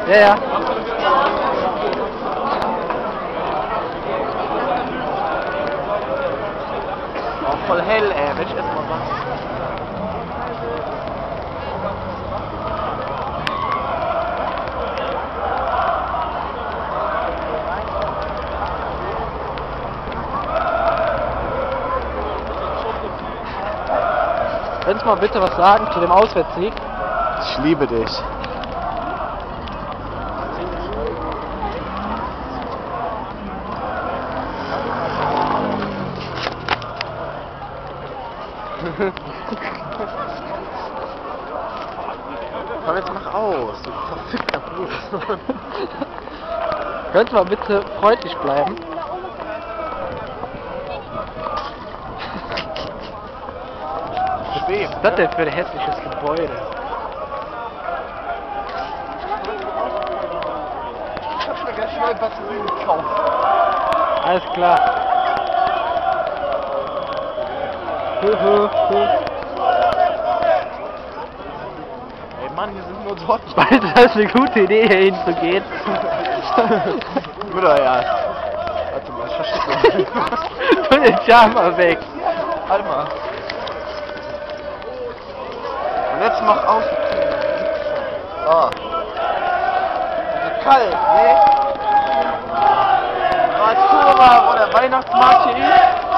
Ja, ja. Oh, voll hell, ey. Will ich erstmal was? Könntest du mal bitte was sagen zu dem Auswärtssieg? Ich liebe dich. Komm, jetzt mach aus, du verfickter Bruder. Könntest du mal bitte freundlich bleiben? Schweb, Was ist das denn für ein hässliches Gebäude? Ich hab mir ganz neue Batterien gekauft. Alles klar. Ey Mann, hier sind nur Dortmund. Meinst du, das ist eine gute Idee, hier hinzugehen? Bruder, ja. Warte mal, ich verstecke Tu den Charme mal weg. Halt mal. Und jetzt mach aus. Oh. So kalt, ne? Mal gucken, wo der Weihnachtsmarkt hier ist.